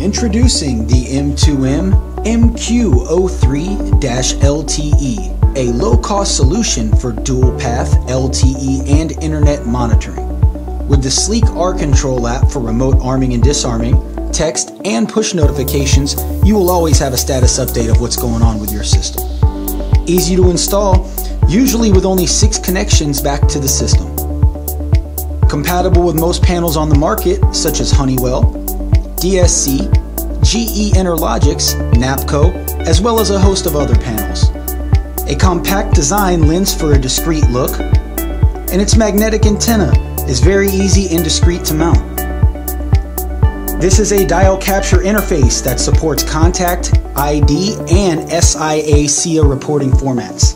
Introducing the M2M MQ03-LTE, a low-cost solution for dual-path LTE and internet monitoring. With the sleek R-Control app for remote arming and disarming, text, and push notifications, you will always have a status update of what's going on with your system. Easy to install, usually with only 6 connections back to the system. Compatible with most panels on the market, such as Honeywell, DSC, GE Interlogix, NAPCO, as well as a host of other panels. A compact design lends for a discreet look, and its magnetic antenna is very easy and discreet to mount. This is a dial capture interface that supports contact, ID, and SIA/CIA reporting formats.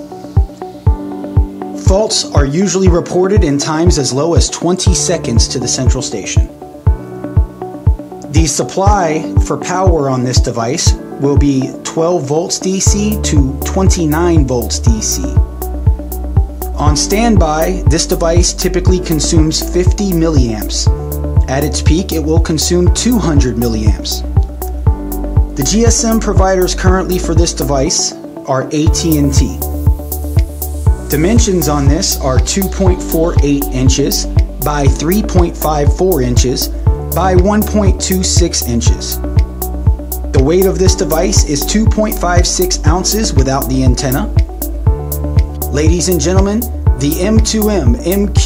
Faults are usually reported in times as low as 20 seconds to the central station. The supply for power on this device will be 12 volts DC to 29 volts DC. On standby, this device typically consumes 50 milliamps. At its peak, it will consume 200 milliamps. The GSM providers currently for this device are AT&T. Dimensions on this are 2.48 inches by 3.54 inches by 1.26 inches. The weight of this device is 2.56 ounces without the antenna. Ladies and gentlemen, the M2M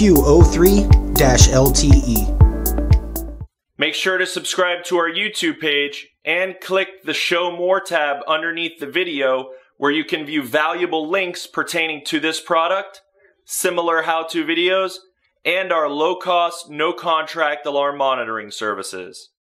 MQ03-LTE. Make sure to subscribe to our YouTube page and click the Show More tab underneath the video where you can view valuable links pertaining to this product, similar how-to videos, and our low-cost, no-contract alarm monitoring services.